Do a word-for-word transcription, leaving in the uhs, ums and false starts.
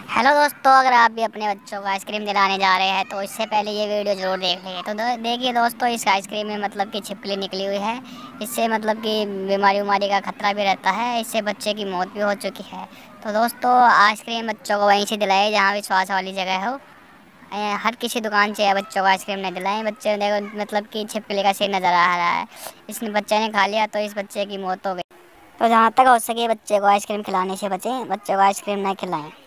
Hello दोस्तों, अगर आप भी अपने बच्चों को आइसक्रीम दिलाने जा रहे हैं तो इससे पहले ये वीडियो ज़रूर देख लीजिए। तो दो- देखिए दोस्तों, इस आइसक्रीम में मतलब कि छिपकली निकली हुई है। इससे मतलब कि बीमारी उमारी का खतरा भी रहता है। इससे बच्चे की मौत भी हो चुकी है। तो दोस्तों, आइसक्रीम बच्चों को वहीं से दिलाए जहाँ विश्वास वाली जगह हो। ए, हर किसी दुकान से बच्चों को आइसक्रीम नहीं दिलाएं। बच्चे देखो मतलब कि छिपकली का सीन नज़र आ रहा है। इसने बच्चे ने खा लिया तो इस बच्चे की मौत हो गई। तो जहाँ तक हो सके बच्चे को आइसक्रीम खिलाने से बचें, बच्चे को आइसक्रीम नहीं खिलाएं।